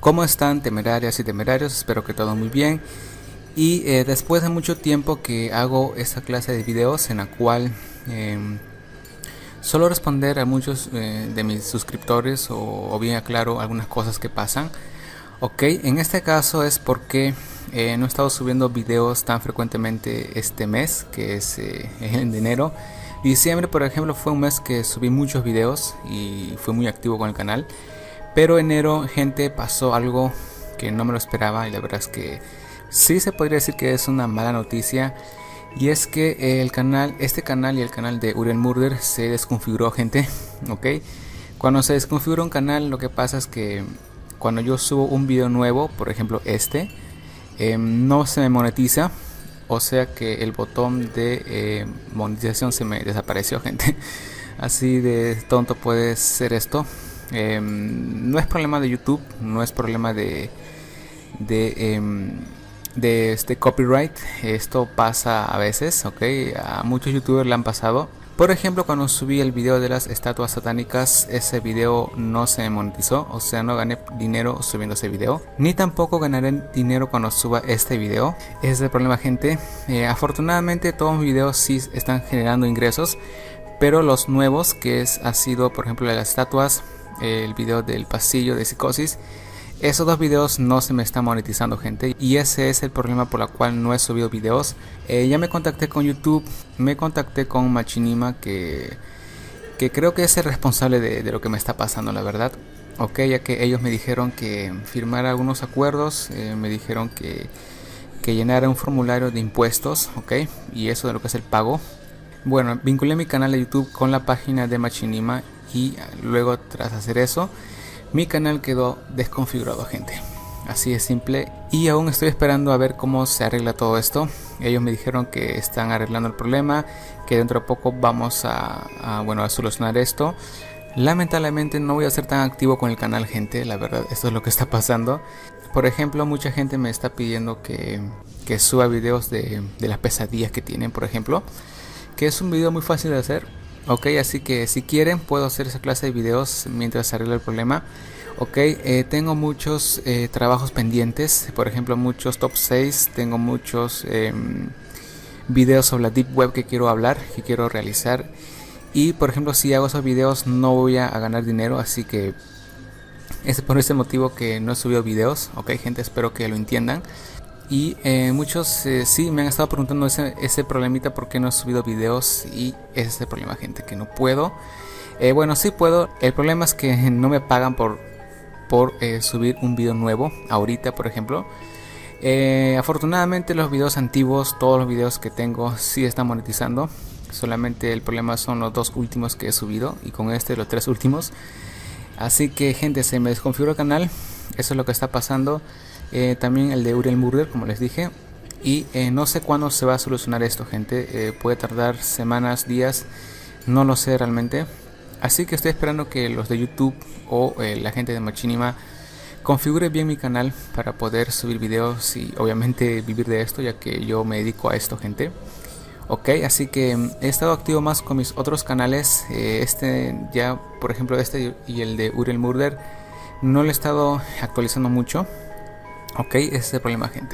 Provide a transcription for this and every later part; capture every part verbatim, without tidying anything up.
¿Cómo están, temerarias y temerarios? Espero que todo muy bien. Y eh, después de mucho tiempo que hago esta clase de videos en la cual eh, suelo responder a muchos eh, de mis suscriptores o, o bien aclaro algunas cosas que pasan. Ok, en este caso es porque eh, no he estado subiendo videos tan frecuentemente este mes, que es eh, en enero. Diciembre, por ejemplo, fue un mes que subí muchos videos y fui muy activo con el canal. Pero enero, gente, pasó algo que no me lo esperaba y la verdad es que sí se podría decir que es una mala noticia. Y es que el canal, este canal y el canal de Uriel Murder se desconfiguró, gente. Ok, cuando se desconfigura un canal, lo que pasa es que cuando yo subo un video nuevo, por ejemplo este, eh, no se me monetiza. O sea que el botón de eh, monetización se me desapareció, gente. Así de tonto puede ser esto. Eh, no es problema de YouTube, no es problema de de, eh, de este copyright. Esto pasa a veces, ok, a muchos youtubers le han pasado. Por ejemplo, cuando subí el video de las estatuas satánicas, ese video no se monetizó, o sea, no gané dinero subiendo ese video, ni tampoco ganaré dinero cuando suba este video. Ese es el problema, gente. Eh, afortunadamente todos mis videos sí están generando ingresos, pero los nuevos, que es, ha sido por ejemplo de las estatuas, el video del pasillo de psicosis, esos dos videos no se me están monetizando, gente, y ese es el problema por el cual no he subido videos. Eh, ya me contacté con YouTube, me contacté con Machinima, que, que creo que es el responsable de, de lo que me está pasando, la verdad. Ok, ya que ellos me dijeron que firmara algunos acuerdos, eh, me dijeron que, que llenara un formulario de impuestos, ok, y eso de lo que es el pago. Bueno, vinculé mi canal de YouTube con la página de Machinima y luego, tras hacer eso, mi canal quedó desconfigurado, gente. Así de simple. Y aún estoy esperando a ver cómo se arregla todo esto. Ellos me dijeron que están arreglando el problema, que dentro de poco vamos a, a, bueno, a solucionar esto. Lamentablemente no voy a ser tan activo con el canal, gente. La verdad, esto es lo que está pasando. Por ejemplo, mucha gente me está pidiendo que, que suba videos de, de las pesadillas que tienen, por ejemplo, que es un video muy fácil de hacer. Ok, así que si quieren puedo hacer esa clase de videos mientras se arregla el problema. Ok, eh, tengo muchos eh, trabajos pendientes, por ejemplo muchos top seis, tengo muchos eh, videos sobre la Deep Web que quiero hablar, que quiero realizar. Y por ejemplo si hago esos videos no voy a, a ganar dinero, así que es por ese motivo que no he subido videos. Ok, gente, espero que lo entiendan. Y eh, muchos eh, sí me han estado preguntando ese, ese problemita, por qué no he subido videos, y ese es el problema, gente, que no puedo. Eh, bueno, sí puedo, el problema es que no me pagan por, por eh, subir un video nuevo, ahorita por ejemplo. Eh, afortunadamente los videos antiguos, todos los videos que tengo sí están monetizando. Solamente el problema son los dos últimos que he subido, y con este los tres últimos. Así que, gente, se me desconfiguró el canal, eso es lo que está pasando. Eh, también el de Uriel Murder, como les dije, y eh, no sé cuándo se va a solucionar esto, gente. Eh, puede tardar semanas, días, no lo sé realmente. Así que estoy esperando que los de YouTube o eh, la gente de Machinima configure bien mi canal para poder subir videos y obviamente vivir de esto, ya que yo me dedico a esto, gente. Ok, así que he estado activo más con mis otros canales. eh, Este ya, por ejemplo, este y el de Uriel Murder no lo he estado actualizando mucho. Ok, ese es el problema, gente.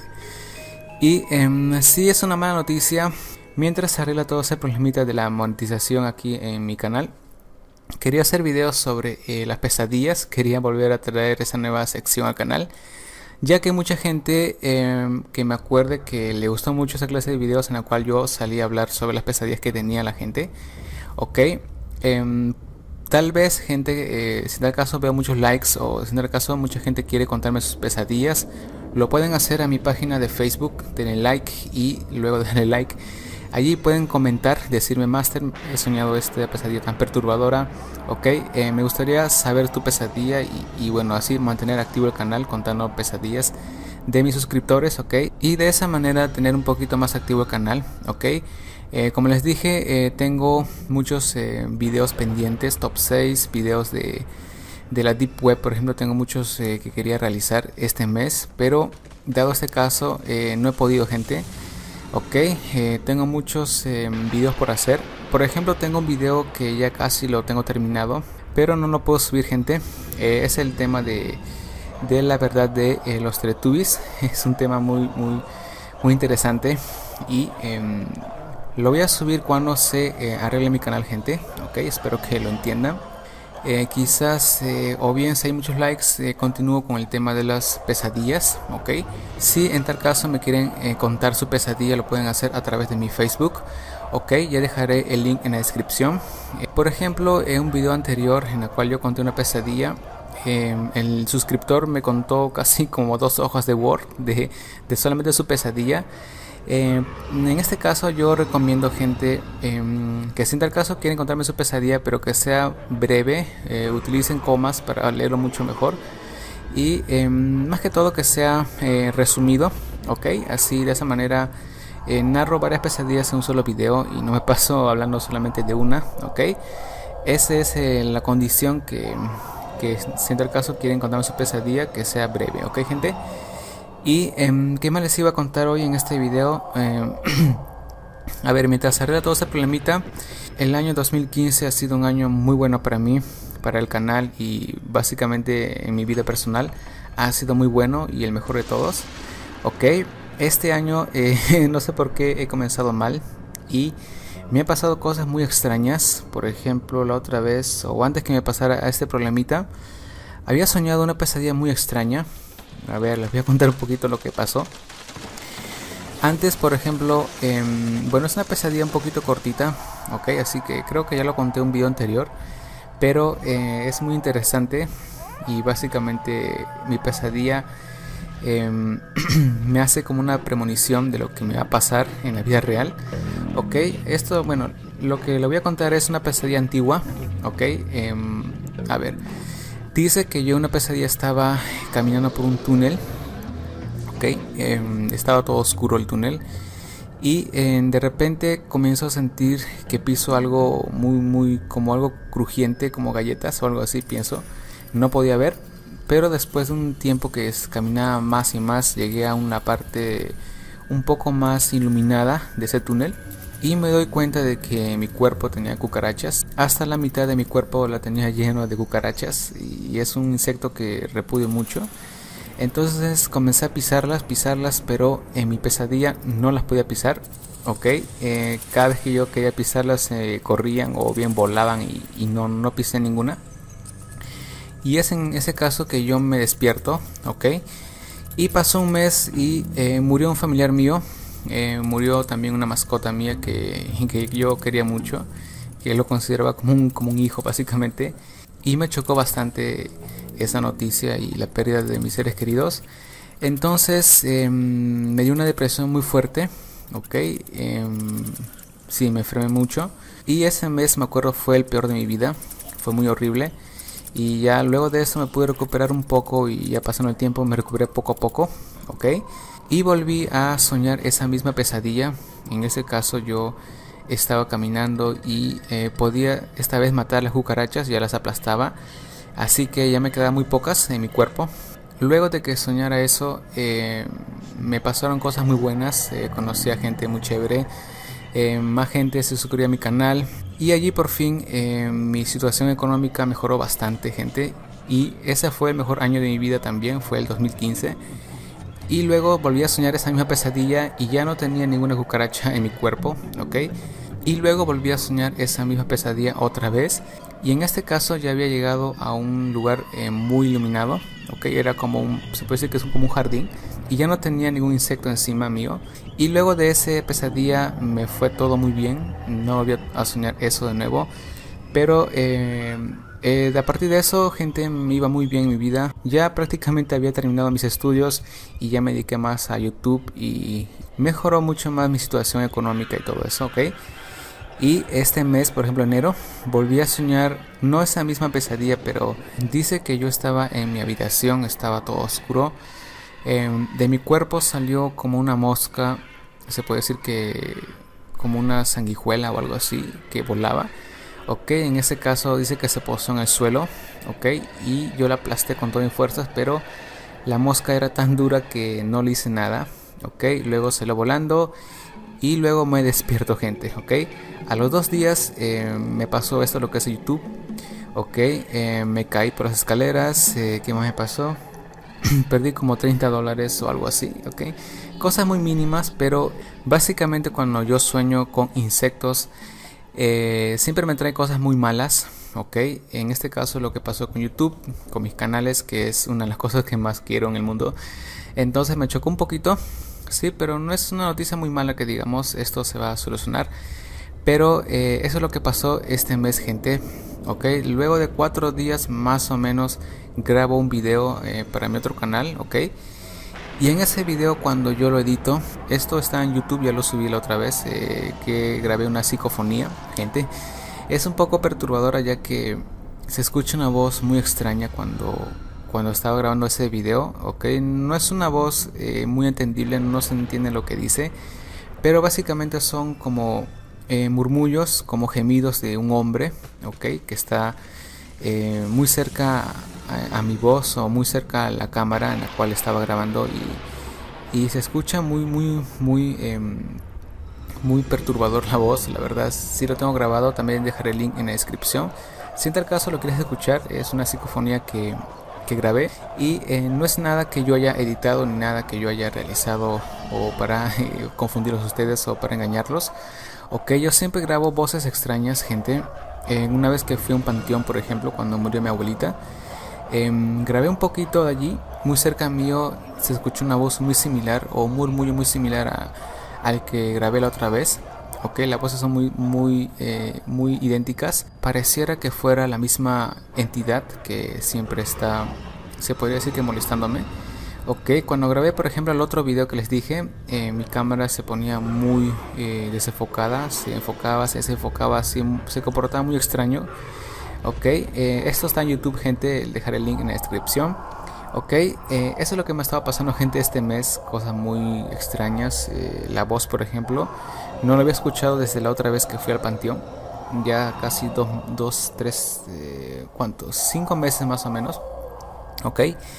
Y eh, sí, es una mala noticia. Mientras se arregla todo ese problemita de la monetización aquí en mi canal, quería hacer videos sobre eh, las pesadillas. Quería volver a traer esa nueva sección al canal, ya que mucha gente eh, que me acuerde que le gustó mucho esa clase de videos en la cual yo salí a hablar sobre las pesadillas que tenía la gente. Ok, eh, tal vez, gente, eh, si en tal caso veo muchos likes, o si en tal caso mucha gente quiere contarme sus pesadillas, lo pueden hacer a mi página de Facebook. Denle like y luego denle like. Allí pueden comentar, decirme: Master, he soñado esta pesadilla tan perturbadora. Ok, eh, me gustaría saber tu pesadilla, y, y bueno, así mantener activo el canal contando pesadillas de mis suscriptores. Ok, y de esa manera tener un poquito más activo el canal. Ok, eh, como les dije, eh, tengo muchos eh, videos pendientes, top seis, videos de, de la Deep Web, por ejemplo. Tengo muchos eh, que quería realizar este mes, pero dado este caso eh, no he podido, gente. Ok, eh, tengo muchos eh, videos por hacer. Por ejemplo, tengo un video que ya casi lo tengo terminado, pero no lo puedo subir, gente. Eh, es el tema de, de la verdad de eh, los Teletubbies. Es un tema muy muy muy interesante y eh, lo voy a subir cuando se eh, arregle mi canal, gente. Ok, espero que lo entiendan. Eh, quizás eh, o bien si hay muchos likes eh, continúo con el tema de las pesadillas. Ok, si en tal caso me quieren eh, contar su pesadilla, lo pueden hacer a través de mi Facebook. Ok, ya dejaré el link en la descripción. Eh, por ejemplo, en un video anterior en el cual yo conté una pesadilla, eh, el suscriptor me contó casi como dos hojas de Word de, de solamente su pesadilla. Eh, en este caso yo recomiendo, gente, eh, que si en tal caso quieren contarme su pesadilla, pero que sea breve, eh, utilicen comas para leerlo mucho mejor y eh, más que todo que sea eh, resumido. Ok, así de esa manera eh, narro varias pesadillas en un solo video y no me paso hablando solamente de una. Ok, esa es eh, la condición, que, que si en tal caso quieren contarme su pesadilla, que sea breve. Ok, gente. Y eh, ¿qué más les iba a contar hoy en este video? Eh, a ver, mientras arregla todo ese problemita, el año dos mil quince ha sido un año muy bueno para mí, para el canal y básicamente en mi vida personal. Ha sido muy bueno y el mejor de todos. Ok, este año eh, no sé por qué he comenzado mal y me han pasado cosas muy extrañas. Por ejemplo, la otra vez, o antes que me pasara a este problemita, había soñado una pesadilla muy extraña. A ver, les voy a contar un poquito lo que pasó. Antes, por ejemplo, eh, bueno, es una pesadilla un poquito cortita, ok, así que creo que ya lo conté en un video anterior, pero eh, es muy interesante y básicamente mi pesadilla eh, me hace como una premonición de lo que me va a pasar en la vida real. Ok, esto, bueno, lo que le voy a contar es una pesadilla antigua, ok, eh, a ver. Dice que yo en una pesadilla estaba caminando por un túnel, ok, eh, estaba todo oscuro el túnel y eh, de repente comienzo a sentir que piso algo muy muy como algo crujiente, como galletas o algo así, pienso. No podía ver, pero después de un tiempo que es, caminaba más y más, llegué a una parte un poco más iluminada de ese túnel. Y me doy cuenta de que mi cuerpo tenía cucarachas. Hasta la mitad de mi cuerpo la tenía lleno de cucarachas. Y es un insecto que repudio mucho. Entonces comencé a pisarlas, pisarlas, pero en mi pesadilla no las podía pisar. Ok, eh, cada vez que yo quería pisarlas eh, corrían o bien volaban y, y no, no pisé ninguna. Y es en ese caso que yo me despierto. Ok, y pasó un mes y eh, murió un familiar mío. Eh, murió también una mascota mía que, que yo quería mucho, que lo consideraba como un, como un hijo básicamente, y me chocó bastante esa noticia y la pérdida de mis seres queridos. Entonces eh, me dio una depresión muy fuerte, ok, eh, sí, me enfermé mucho y ese mes, me acuerdo, fue el peor de mi vida, fue muy horrible. Y ya luego de eso me pude recuperar un poco y ya pasando el tiempo me recuperé poco a poco, ok. Y volví a soñar esa misma pesadilla. En ese caso yo estaba caminando y eh, podía esta vez matar las cucarachas, ya las aplastaba. Así que ya me quedaban muy pocas en mi cuerpo. Luego de que soñara eso, eh, me pasaron cosas muy buenas. Eh, conocí a gente muy chévere. Eh, más gente se suscribió a mi canal. Y allí por fin eh, mi situación económica mejoró bastante, gente. Y ese fue el mejor año de mi vida también, fue el dos mil quince. Y luego volví a soñar esa misma pesadilla y ya no tenía ninguna cucaracha en mi cuerpo, ok. Y luego volví a soñar esa misma pesadilla otra vez. Y en este caso ya había llegado a un lugar eh, muy iluminado, ok. Era como un, se puede decir que es como un jardín. Y ya no tenía ningún insecto encima mío. Y luego de esa pesadilla me fue todo muy bien. No volví a soñar eso de nuevo. Pero eh, eh, de a partir de eso, gente, me iba muy bien en mi vida. Ya prácticamente había terminado mis estudios y ya me dediqué más a YouTube. Y mejoró mucho más mi situación económica y todo eso, ok. Y este mes, por ejemplo enero, volví a soñar, no esa misma pesadilla, pero dice que yo estaba en mi habitación, estaba todo oscuro. Eh, de mi cuerpo salió como una mosca, se puede decir que como una sanguijuela o algo así, que volaba. Ok, en ese caso dice que se posó en el suelo, ok, y yo la aplasté con todas mis fuerzas, pero la mosca era tan dura que no le hice nada, ok. Luego salió volando y luego me despierto, gente, ok. A los dos días eh, me pasó esto, lo que es YouTube, ok. Eh, me caí por las escaleras. Eh, ¿qué más me pasó? perdí como treinta dólares o algo así, ok. Cosas muy mínimas, pero básicamente cuando yo sueño con insectos, eh, siempre me trae cosas muy malas, ok. En este caso lo que pasó con YouTube, con mis canales, que es una de las cosas que más quiero en el mundo. Entonces me chocó un poquito, sí, pero no es una noticia muy mala que digamos, esto se va a solucionar. Pero eh, eso es lo que pasó este mes, gente. Ok, luego de cuatro días más o menos grabo un video eh, para mi otro canal, ok. Y en ese video, cuando yo lo edito, esto está en YouTube, ya lo subí la otra vez, eh, que grabé una psicofonía, gente. Es un poco perturbadora ya que se escucha una voz muy extraña cuando, cuando estaba grabando ese video, ok. No es una voz eh, muy entendible, no se entiende lo que dice, pero básicamente son como eh, murmullos, como gemidos de un hombre, ok, que está eh, muy cerca a, a mi voz o muy cerca a la cámara en la cual estaba grabando, y, y se escucha muy muy muy eh, muy perturbador la voz. La verdad, si lo tengo grabado, también dejaré el link en la descripción. Si en tal caso lo quieres escuchar, es una psicofonía que, que grabé, y eh, no es nada que yo haya editado ni nada que yo haya realizado o para eh, confundirlos a ustedes o para engañarlos. Ok, yo siempre grabo voces extrañas, gente. Eh, una vez que fui a un panteón, por ejemplo, cuando murió mi abuelita, eh, grabé un poquito de allí, muy cerca mío se escuchó una voz muy similar o un murmullo muy similar a, al que grabé la otra vez. Ok, las voces son muy muy eh, muy idénticas. Pareciera que fuera la misma entidad que siempre está, se podría decir que molestándome. Ok, cuando grabé por ejemplo el otro video que les dije, eh, mi cámara se ponía muy eh, desenfocada, se enfocaba, se desenfocaba, así, se comportaba muy extraño. Ok, eh, esto está en YouTube, gente, dejaré el link en la descripción. Ok, eh, eso es lo que me estaba pasando, gente, este mes, cosas muy extrañas. Eh, la voz, por ejemplo, no lo había escuchado desde la otra vez que fui al panteón, ya casi dos, dos tres, eh, ¿cuántos? Cinco meses más o menos. Ok.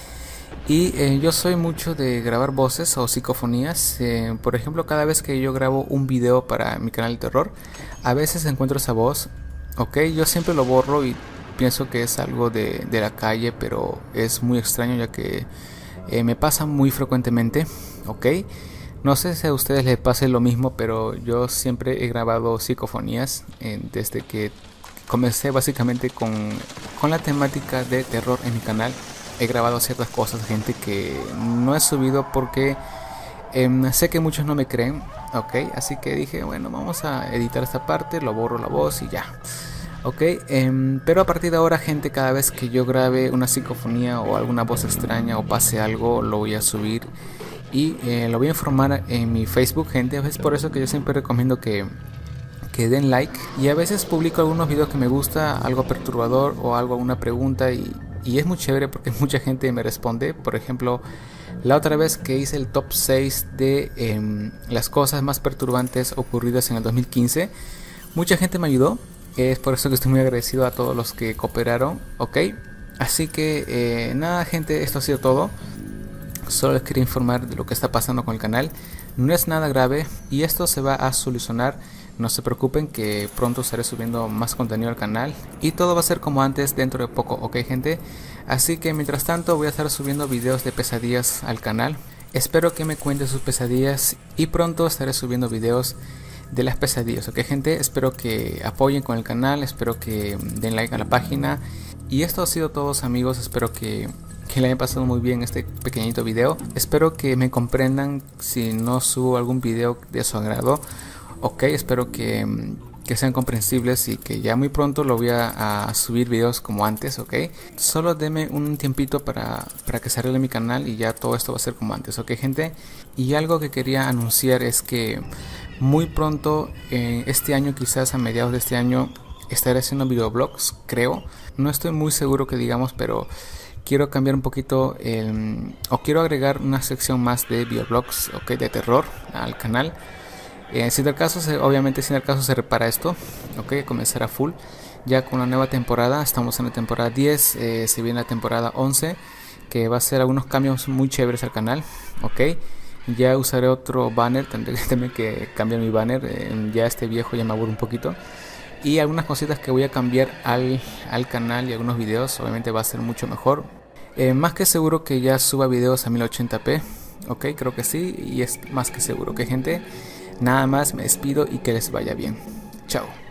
Y eh, yo soy mucho de grabar voces o psicofonías. Eh, por ejemplo, cada vez que yo grabo un video para mi canal de terror, a veces encuentro esa voz. Ok, yo siempre lo borro y pienso que es algo de, de la calle, pero es muy extraño ya que eh, me pasa muy frecuentemente. Ok, no sé si a ustedes les pase lo mismo, pero yo siempre he grabado psicofonías eh, desde que comencé básicamente con, con la temática de terror en mi canal. He grabado ciertas cosas, gente, que no he subido porque eh, sé que muchos no me creen, ok, así que dije, bueno, vamos a editar esta parte, lo borro la voz y ya, ok. Eh, pero a partir de ahora, gente, cada vez que yo grabe una psicofonía o alguna voz extraña o pase algo, lo voy a subir y eh, lo voy a informar en mi Facebook, gente. Es por eso que yo siempre recomiendo que que den like, y a veces publico algunos videos que me gusta, algo perturbador o algo, alguna pregunta, y, y es muy chévere porque mucha gente me responde. Por ejemplo, la otra vez que hice el top seis de eh, las cosas más perturbantes ocurridas en el dos mil quince, mucha gente me ayudó. Es por eso que estoy muy agradecido a todos los que cooperaron, ok. Así que eh, nada, gente, esto ha sido todo. Solo les quería informar de lo que está pasando con el canal. No es nada grave y esto se va a solucionar. No se preocupen, que pronto estaré subiendo más contenido al canal y todo va a ser como antes dentro de poco, ok, gente. Así que mientras tanto voy a estar subiendo videos de pesadillas al canal. Espero que me cuenten sus pesadillas y pronto estaré subiendo videos de las pesadillas, ok, gente. Espero que apoyen con el canal, espero que den like a la página. Y esto ha sido todo, amigos. Espero que que le hayan pasado muy bien este pequeñito video. Espero que me comprendan si no subo algún video de su agrado. Ok, espero que, que sean comprensibles y que ya muy pronto lo voy a, a subir videos como antes, ok. Solo denme un tiempito para, para que se arregle mi canal y ya todo esto va a ser como antes, ok, gente. Y algo que quería anunciar es que muy pronto, eh, este año, quizás a mediados de este año, estaré haciendo videoblogs, creo. No estoy muy seguro que digamos, pero quiero cambiar un poquito el, o quiero agregar una sección más de videoblogs, ok, de terror al canal. Eh, si del caso, se, obviamente si del caso se repara esto, ok, comenzará full ya con la nueva temporada. Estamos en la temporada diez, eh, se viene la temporada once, que va a ser algunos cambios muy chéveres al canal, ok. Ya usaré otro banner, tendré que, tendré que cambiar mi banner, eh, ya este viejo ya me aburre un poquito. Y algunas cositas que voy a cambiar al, al canal y algunos videos, obviamente va a ser mucho mejor. Eh, más que seguro que ya suba videos a mil ochenta p. Ok, creo que sí. Y es más que seguro que, gente, nada más me despido y que les vaya bien. Chao.